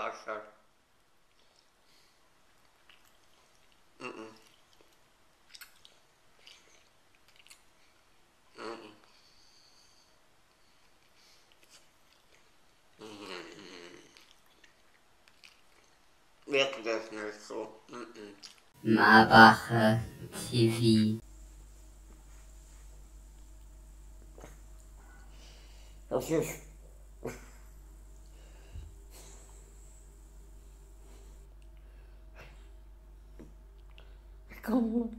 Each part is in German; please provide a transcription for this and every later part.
ausschaut. Mhm. Mhm. Wirklich nicht so. Mhm. Marbacher TV. Das ist komm.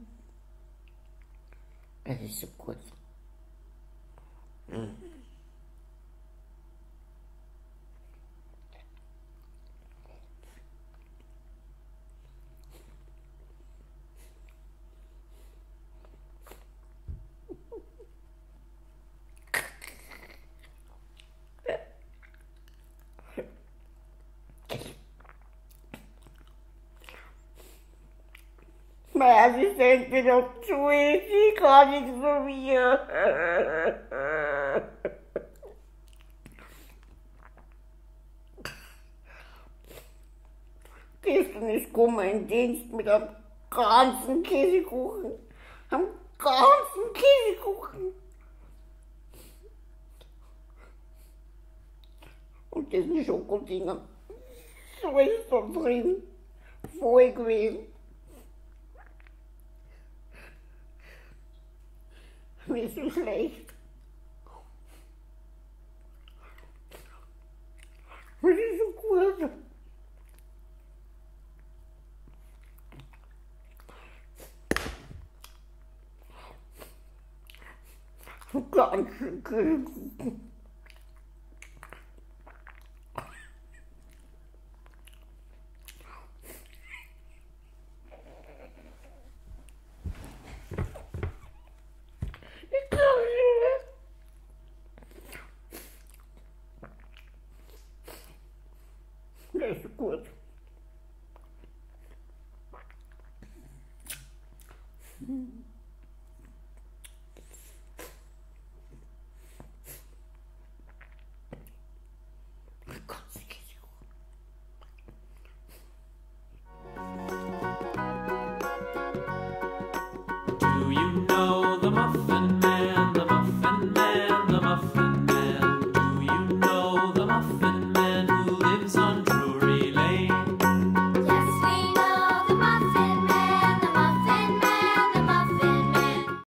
Es ist so gut. Mhm. Mein Assistent wird auf Schule, sie kann nichts von mir. Gestern ist Kummer im Dienst mit einem ganzen Käsekuchen. Einem ganzen Käsekuchen. Und diesen Schokodinger. So ist da drin. Voll gewesen. Mir ist so schlecht. Das ist so gut. So ganzen Käsekuchen. Ich kann nicht. Das ist gut.